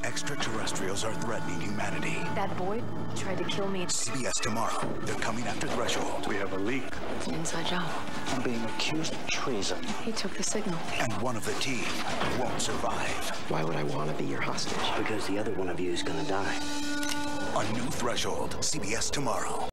Extraterrestrials are threatening humanity. That boy tried to kill me. CBS tomorrow. They're coming after Threshold. We have a leak. It's an inside job. I'm being accused of treason. He took the signal. And one of the team won't survive. Why would I want to be your hostage? Because the other one of you is gonna die. A new Threshold. CBS tomorrow.